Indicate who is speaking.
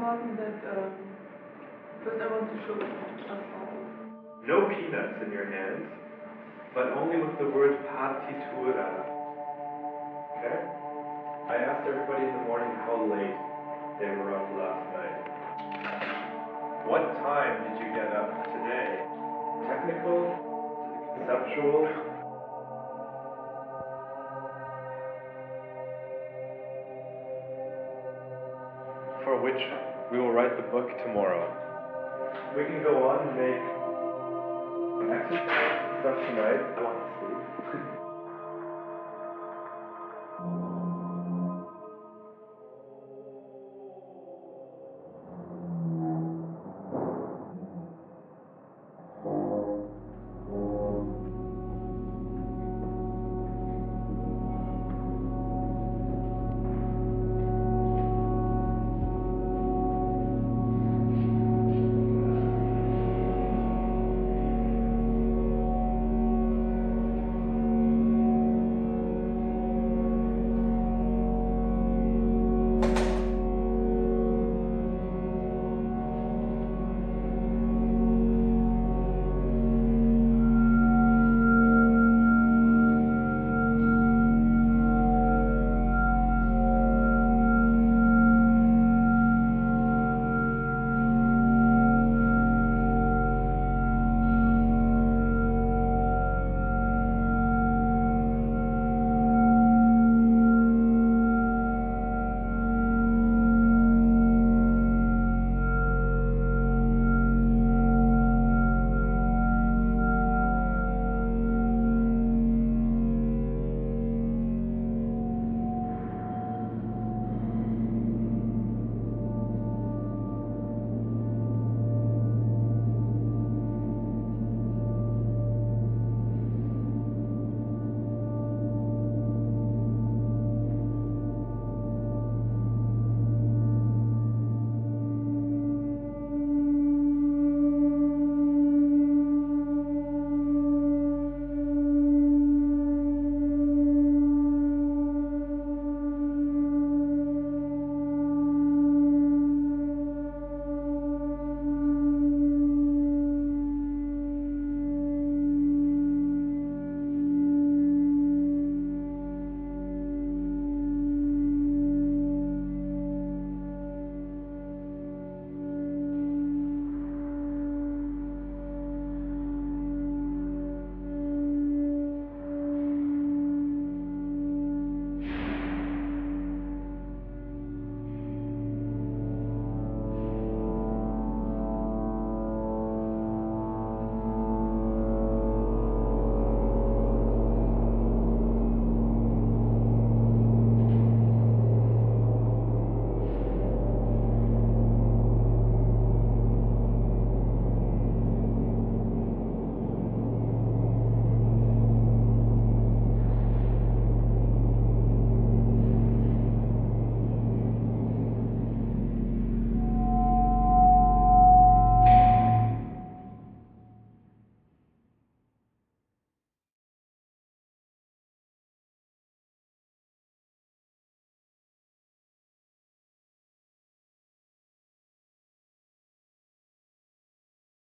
Speaker 1: important that first I want to show us all.
Speaker 2: No peanuts in your hands, but only with the word partitura. Okay? I asked everybody in the morning how late they were up last night. What time did you get up today? Technical? Conceptual? For which we will write the book tomorrow. We can go on and make exercise stuff tonight. I want to sleep.